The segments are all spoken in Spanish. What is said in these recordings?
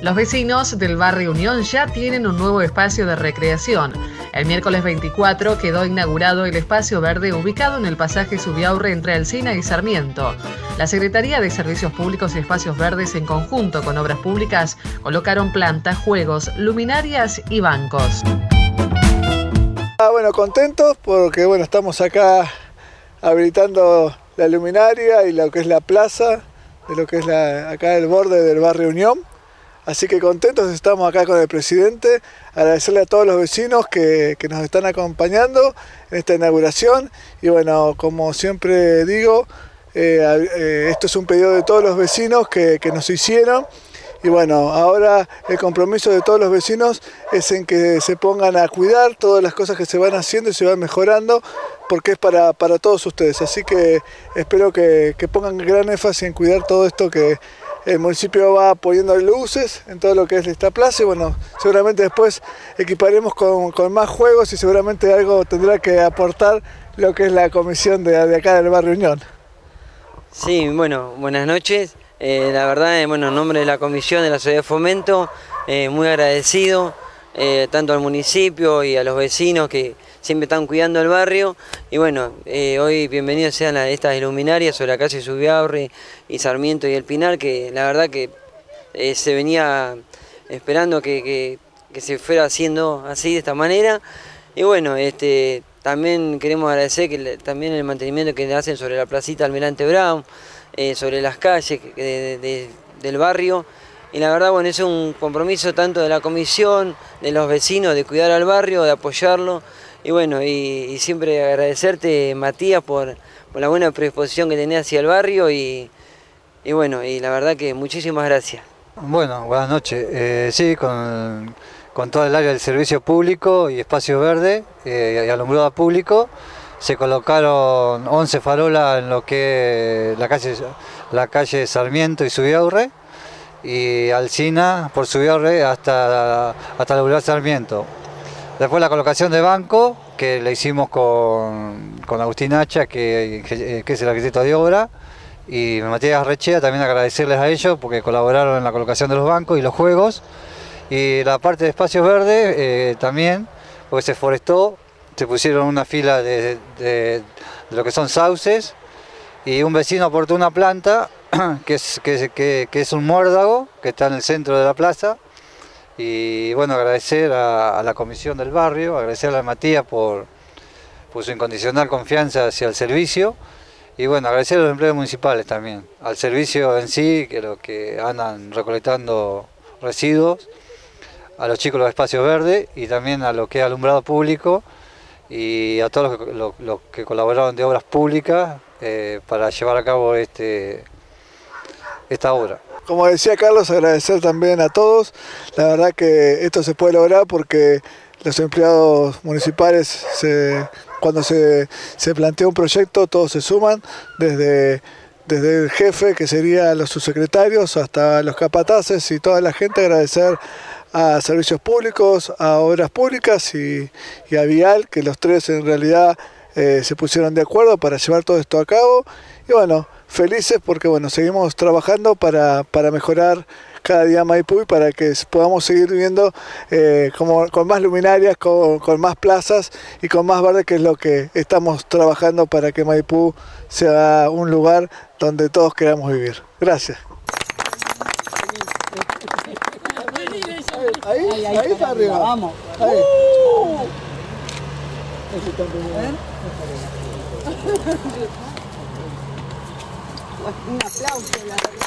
Los vecinos del barrio Unión ya tienen un nuevo espacio de recreación. El miércoles 24 quedó inaugurado el espacio verde ubicado en el pasaje Zubiaurre entre Alsina y Sarmiento. La Secretaría de Servicios Públicos y Espacios Verdes, en conjunto con Obras Públicas, colocaron plantas, juegos, luminarias y bancos. Bueno, contentos porque estamos acá habilitando la luminaria y lo que es la plaza, de lo que es acá el borde del barrio Unión. Así que contentos estamos acá con el presidente, agradecerle a todos los vecinos que nos están acompañando en esta inauguración. Y bueno, como siempre digo, esto es un pedido de todos los vecinos que nos hicieron. Y bueno, ahora el compromiso de todos los vecinos es en que se pongan a cuidar todas las cosas que se van haciendo y se van mejorando, porque es para todos ustedes. Así que espero que pongan gran énfasis en cuidar todo esto, que el municipio va poniendo luces en todo lo que es esta plaza. Y bueno, seguramente después equiparemos con más juegos y seguramente algo tendrá que aportar lo que es la comisión de acá del barrio Unión. Sí, bueno, buenas noches. La verdad, en nombre de la comisión de la Sociedad de Fomento, muy agradecido tanto al municipio y a los vecinos que siempre están cuidando el barrio. Y bueno, hoy bienvenidos sean a estas luminarias sobre la calle Zubiaurre y Sarmiento y El Pinar, que la verdad que se venía esperando que se fuera haciendo así, de esta manera. Y bueno, también queremos agradecer también el mantenimiento que le hacen sobre la placita Almirante Brown, sobre las calles del barrio. Y la verdad, bueno, es un compromiso tanto de la comisión, de los vecinos, de cuidar al barrio, de apoyarlo. Y bueno, y siempre agradecerte, Matías, por la buena predisposición que tenés hacia el barrio. Y bueno, y la verdad que muchísimas gracias. Bueno, buenas noches. Sí, con todo el área del servicio público y espacio verde y alumbrado público, se colocaron 11 farolas en lo que es la calle Sarmiento y Zubiaurre, y Alsina por Zubiaurre hasta la Boulevard Sarmiento. Después la colocación de banco, que la hicimos con Agustín Hacha, que es el arquitecto de obra, y Matías Arrechea, también agradecerles a ellos porque colaboraron en la colocación de los bancos y los juegos. Y la parte de espacios verdes también, porque se forestó, se pusieron una fila de lo que son sauces, y un vecino aportó una planta que es un muérdago que está en el centro de la plaza. Y bueno, agradecer a la comisión del barrio, agradecerle a Matías por su incondicional confianza hacia el servicio. Y bueno, agradecer a los empleados municipales también, al servicio en sí, que lo que andan recolectando residuos, a los chicos de los espacios verdes y también a lo que es alumbrado público y a todos los que colaboraron de obras públicas para llevar a cabo esta obra. Como decía Carlos, agradecer también a todos. La verdad que esto se puede lograr porque los empleados municipales, cuando se plantea un proyecto, todos se suman, desde el jefe, que serían los subsecretarios, hasta los capataces y toda la gente. Agradecer a Servicios Públicos, a Obras Públicas y a Vial, que los tres en realidad se pusieron de acuerdo para llevar todo esto a cabo. Y bueno, felices porque bueno, seguimos trabajando para mejorar cada día Maipú y para que podamos seguir viviendo con más luminarias, con más plazas y con más verde, que es lo que estamos trabajando para que Maipú sea un lugar donde todos queramos vivir. Gracias. Ahí está arriba. Vamos. Ahí. Un aplauso, la verdad.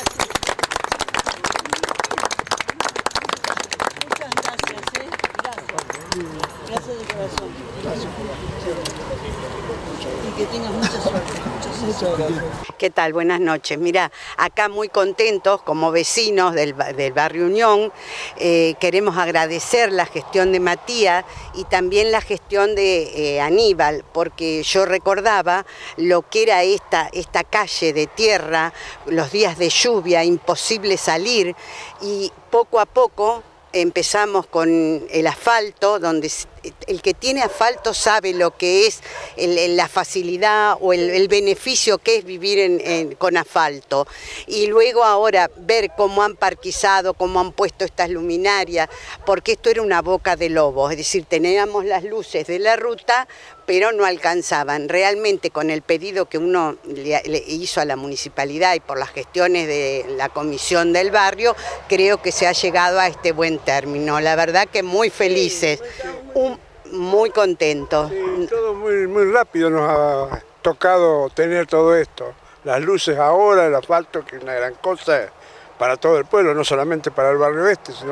Muchas gracias, gracias. Gracias de corazón. Gracias. Y que tengas mucha suerte. Muchas gracias. ¿Qué tal? Buenas noches. Mira, acá muy contentos como vecinos del barrio Unión. Queremos agradecer la gestión de Matías y también la gestión de Aníbal, porque yo recordaba lo que era esta calle de tierra, los días de lluvia, imposible salir, y poco a poco empezamos con el asfalto, donde el que tiene asfalto sabe lo que es la facilidad o el beneficio que es vivir con asfalto. Y luego ahora ver cómo han parquizado, cómo han puesto estas luminarias, porque esto era una boca de lobo, es decir, teníamos las luces de la ruta, pero no alcanzaban. Realmente con el pedido que uno le hizo a la municipalidad y por las gestiones de la comisión del barrio, creo que se ha llegado a este buen término. La verdad que muy felices, muy contentos. Sí, todo muy rápido nos ha tocado tener todo esto. Las luces ahora, el asfalto, que es una gran cosa para todo el pueblo, no solamente para el barrio este, sino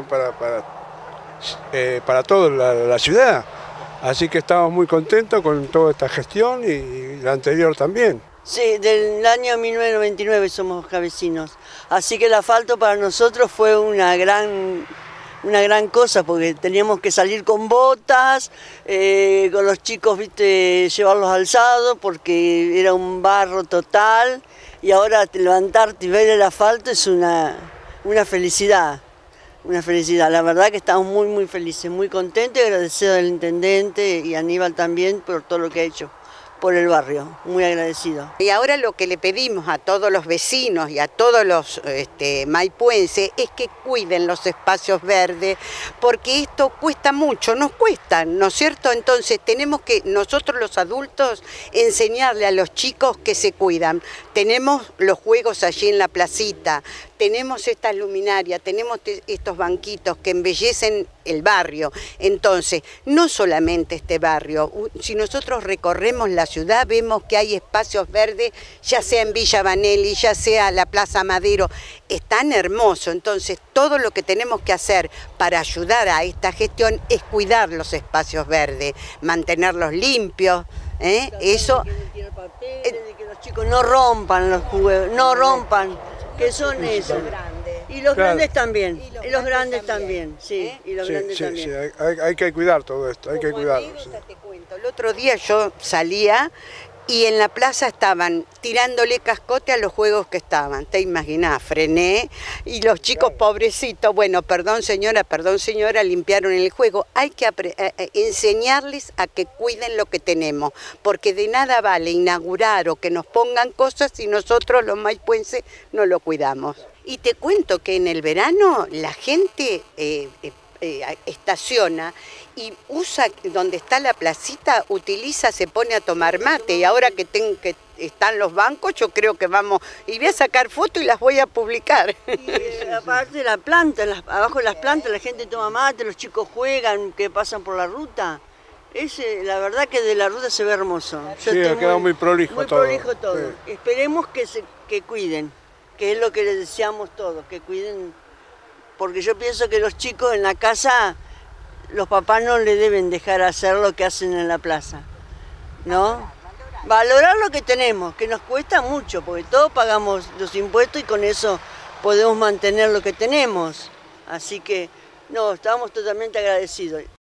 para toda la ciudad. Así que estamos muy contentos con toda esta gestión y la anterior también. Sí, del año 1999 somos vecinos, así que el asfalto para nosotros fue una gran cosa, porque teníamos que salir con botas, con los chicos, viste, llevarlos alzados, porque era un barro total, y ahora levantarte y ver el asfalto es una felicidad. Una felicidad, la verdad que estamos muy felices, muy contentos y agradecidos al intendente y a Aníbal también por todo lo que ha hecho por el barrio, muy agradecido. Y ahora lo que le pedimos a todos los vecinos y a todos los maipuenses es que cuiden los espacios verdes, porque esto cuesta mucho, nos cuesta, ¿no es cierto? Entonces tenemos que nosotros los adultos enseñarle a los chicos que se cuidan. Tenemos los juegos allí en la placita, tenemos estas luminarias, tenemos estos banquitos que embellecen el barrio. Entonces, no solamente este barrio, si nosotros recorremos la ciudad, vemos que hay espacios verdes, ya sea en Villa Vanelli, ya sea la Plaza Madero, es tan hermoso. Entonces, todo lo que tenemos que hacer para ayudar a esta gestión es cuidar los espacios verdes, mantenerlos limpios, eso... De que los chicos no rompan los juegos, no rompan, que son esos. Y los grandes también, y los grandes también, sí, y los grandes también. Sí, hay que cuidar todo esto, hay que cuidarlo. Sí. Te cuento, el otro día yo salía y en la plaza estaban tirándole cascote a los juegos que estaban, te imaginás, frené y los chicos pobrecitos, bueno, perdón señora, limpiaron el juego. Hay que enseñarles a que cuiden lo que tenemos, porque de nada vale inaugurar o que nos pongan cosas si nosotros los maipuenses no lo cuidamos. Y te cuento que en el verano la gente estaciona y usa donde está la placita, utiliza, se pone a tomar mate, y ahora que están los bancos, yo creo que vamos, y voy a sacar fotos y las voy a publicar. Y aparte de la planta, abajo de las plantas la gente toma mate, los chicos juegan, que pasan por la ruta. La verdad que de la ruta se ve hermoso. Sí, ha quedado muy prolijo todo. Muy prolijo todo. Sí. Esperemos que cuiden, que es lo que les deseamos todos, que cuiden, porque yo pienso que los chicos en la casa, los papás no le deben dejar hacer lo que hacen en la plaza, ¿no? Valorar lo que tenemos, que nos cuesta mucho, porque todos pagamos los impuestos y con eso podemos mantener lo que tenemos. Así que, no, estamos totalmente agradecidos.